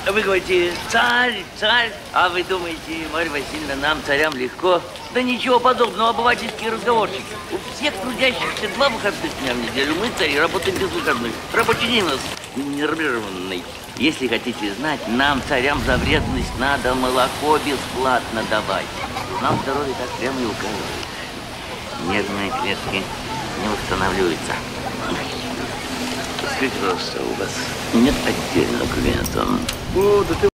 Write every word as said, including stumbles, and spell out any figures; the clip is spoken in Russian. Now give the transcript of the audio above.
Вы говорите, царь, царь, а вы думаете, Марья Васильевна, нам, царям, легко? Да ничего подобного, обывательские разговорчики. У всех трудящихся два выходных дня в неделю. Мы, цари, работаем без выходных. Рабочий день у нас ненормированный. Если хотите знать, нам, царям, за вредность надо молоко бесплатно давать. Нам здоровье так прямо и указывает. Нервные клетки не восстанавливаются. Скажите, пожалуйста, у вас нет отдельного клиента? О, да ты